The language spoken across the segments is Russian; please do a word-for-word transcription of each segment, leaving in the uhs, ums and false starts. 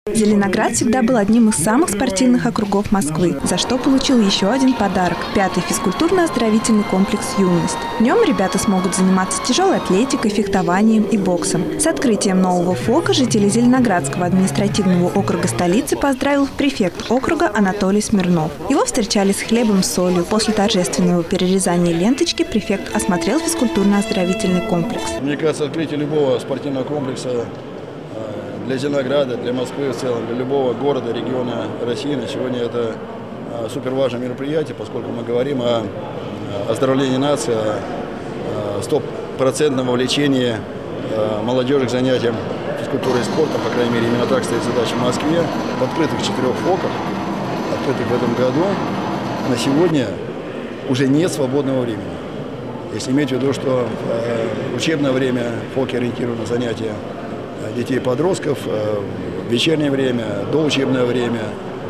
Зеленоград всегда был одним из самых спортивных округов Москвы, за что получил еще один подарок – пятый физкультурно-оздоровительный комплекс «Юность». В нем ребята смогут заниматься тяжелой атлетикой, фехтованием и боксом. С открытием нового ФОКа жители Зеленоградского административного округа столицы поздравил префект округа Анатолий Смирнов. Его встречали с хлебом с солью. После торжественного перерезания ленточки префект осмотрел физкультурно-оздоровительный комплекс. Мне кажется, открытие любого спортивного комплекса для Зеленограда, для Москвы в целом, для любого города, региона России на сегодня это супер важное мероприятие, поскольку мы говорим о оздоровлении нации, о стопроцентном вовлечении молодежи к занятиям физкультурой и спортом, по крайней мере, именно так стоит задача в Москве. В открытых четырех ФОКах, открытых в этом году, на сегодня уже нет свободного времени. Если иметь в виду, что в учебное время ФОКи ориентированы на занятия детей и подростков, в вечернее время, доучебное время.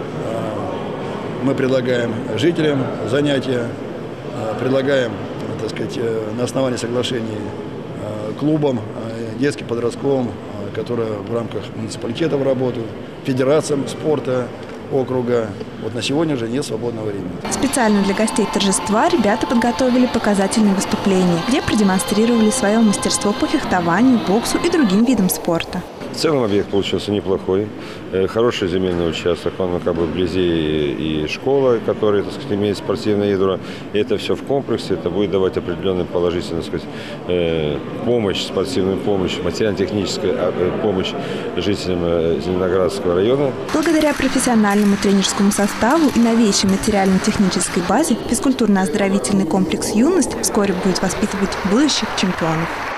Мы предлагаем жителям занятия, предлагаем, так сказать, на основании соглашений клубам, детским, подростковым, которые в рамках муниципалитетов работают, федерациям спорта округа. Вот на сегодня же нет свободного времени. Специально для гостей торжества ребята подготовили показательные выступления, где продемонстрировали свое мастерство по фехтованию, боксу и другим видам спорта. В целом объект получился неплохой, хороший земельный участок, он как бы вблизи и школа, которая, так сказать, имеет спортивное ядро. И это все в комплексе, это будет давать определенную положительную, так сказать, помощь, спортивную помощь, материально-техническую помощь жителям Зеленоградского района. Благодаря профессиональному тренерскому составу и новейшей материально-технической базе физкультурно-оздоровительный комплекс «Юность» вскоре будет воспитывать будущих чемпионов.